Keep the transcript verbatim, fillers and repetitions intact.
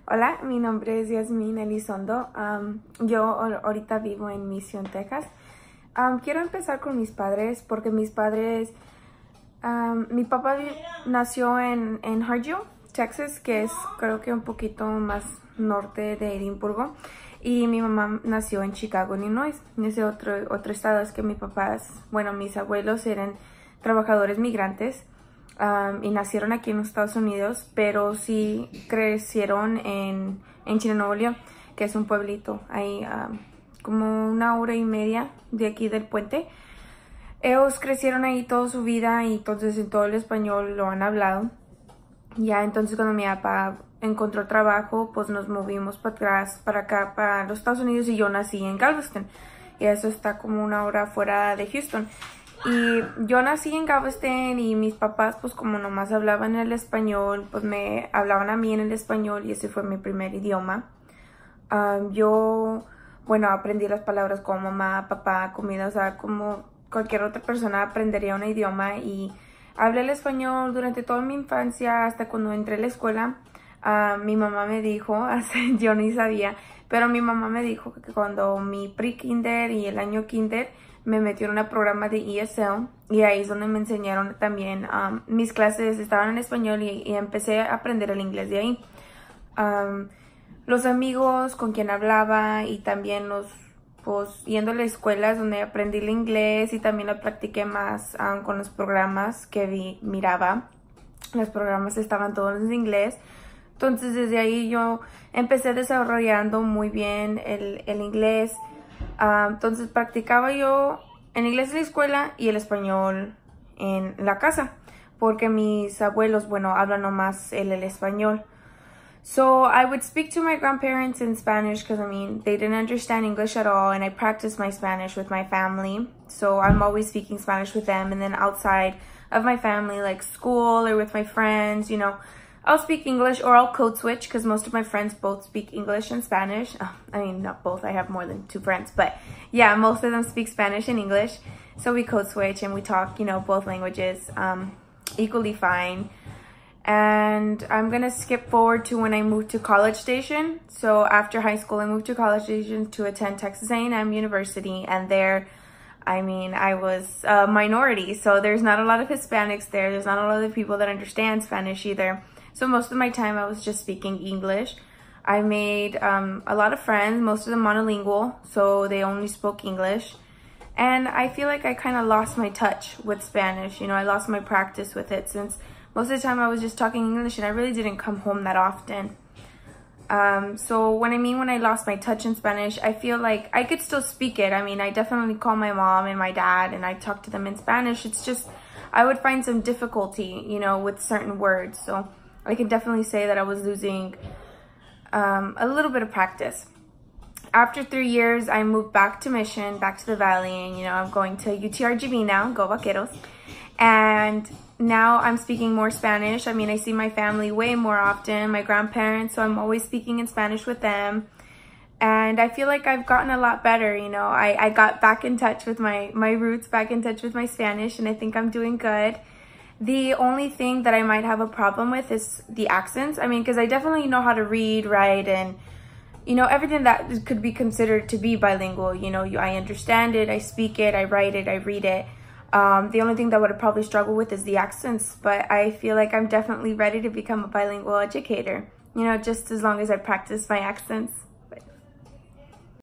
Hola, mi nombre es Yasmin Elizondo. Um, yo ahorita vivo en Mission, Texas. Um, quiero empezar con mis padres porque mis padres... Um, mi papá nació en, en Hartsville, Texas, que es creo que un poquito más norte de Edimburgo. Y mi mamá nació en Chicago, Illinois. Ese otro, otro estado. Es que mis papás, bueno, mis abuelos eran trabajadores migrantes. Um, y nacieron aquí en los Estados Unidos, pero sí crecieron en, en Chino, Nuevo León, que es un pueblito ahí um, como una hora y media de aquí del puente. Ellos crecieron ahí toda su vida y entonces en todo el español lo han hablado. Ya entonces cuando mi papá encontró trabajo, pues nos movimos para atrás, para acá, para los Estados Unidos, y yo nací en Galveston. Y eso está como una hora fuera de Houston. Y yo nací en Galveston y mis papás, pues como nomás hablaban el español, pues me hablaban a mí en el español y ese fue mi primer idioma. Um, yo, bueno, aprendí las palabras como mamá, papá, comida, o sea, como cualquier otra persona aprendería un idioma, y hablé el español durante toda mi infancia hasta cuando entré a la escuela. Uh, mi mamá me dijo, yo ni sabía, pero mi mamá me dijo que cuando mi pre-kinder y el año kinder me metió en un programa de E S L, y ahí es donde me enseñaron también, um, mis clases estaban en español y, y empecé a aprender el inglés de ahí. Um, los amigos con quien hablaba y también los, pues, yendo a las escuelas donde aprendí el inglés y también lo practiqué más um, con los programas que vi, miraba. Los programas estaban todos en inglés. Entonces desde ahí yo empecé desarrollando muy bien el, el inglés. Uh, entonces practicaba yo en inglés en la escuela y el español en la casa, porque mis abuelos, bueno, hablan nomás el, el español. So I would speak to my grandparents in Spanish because, I mean, they didn't understand English at all, and I practiced my Spanish with my family. So I'm always speaking Spanish with them, and then outside of my family, like school or with my friends, you know, I'll speak English or I'll code switch because most of my friends both speak English and Spanish. Oh, I mean, not both. I have more than two friends. But yeah, most of them speak Spanish and English. So we code switch and we talk, you know, both languages um, equally fine. And I'm going to skip forward to when I moved to College Station. So after high school, I moved to College Station to attend Texas A and M University. And there, I mean, I was a minority. So there's not a lot of Hispanics there. There's not a lot of people that understand Spanish either. So most of my time I was just speaking English. I made um, a lot of friends, most of them monolingual, so they only spoke English. And I feel like I kind of lost my touch with Spanish. You know, I lost my practice with it since most of the time I was just talking English and I really didn't come home that often. Um, so when I mean when I lost my touch in Spanish, I feel like I could still speak it. I mean, I definitely call my mom and my dad and I talk to them in Spanish. It's just, I would find some difficulty, you know, with certain words. So I can definitely say that I was losing um, a little bit of practice. After three years, I moved back to Mission, back to the Valley, and you know, I'm going to U T R G V now, go Vaqueros. And now I'm speaking more Spanish. I mean, I see my family way more often, my grandparents, so I'm always speaking in Spanish with them. And I feel like I've gotten a lot better, you know. I, I got back in touch with my, my roots, back in touch with my Spanish, and I think I'm doing good. The only thing that I might have a problem with is the accents. I mean, because I definitely know how to read, write, and, you know, everything that could be considered to be bilingual. You know, I understand it, I speak it, I write it, I read it. Um, the only thing that I would probably struggle with is the accents, but I feel like I'm definitely ready to become a bilingual educator, you know, just as long as I practice my accents.